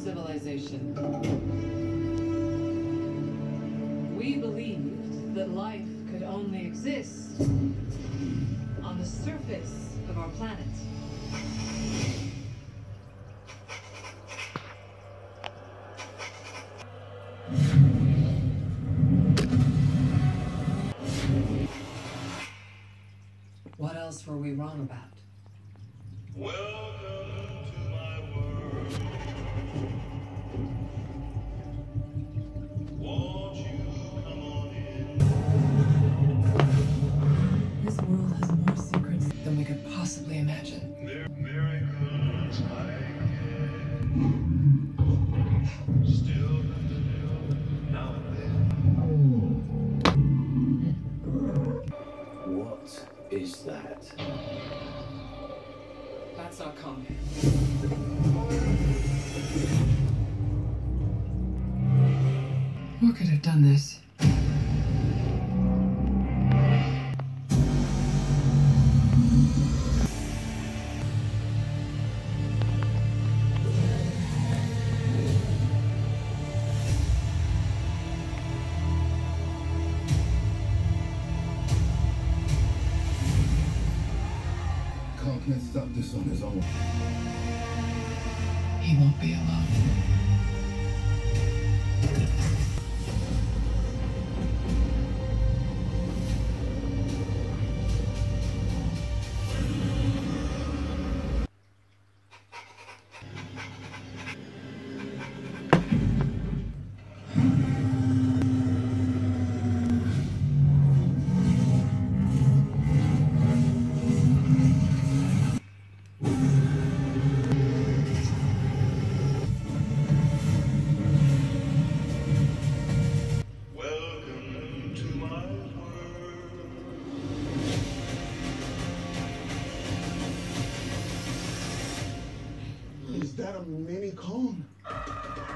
civilization. We believed that life could only exist on the surface of our planet. What else were we wrong about? Welcome to my world. Won't you come on in? This world has more secrets than we could possibly imagine. There are miracles I get. Still, now and then. What is that? That's our commune. What could have done this? Carl can't stop this on his own. He won't be alone. Welcome to my world. Is that a mini cone?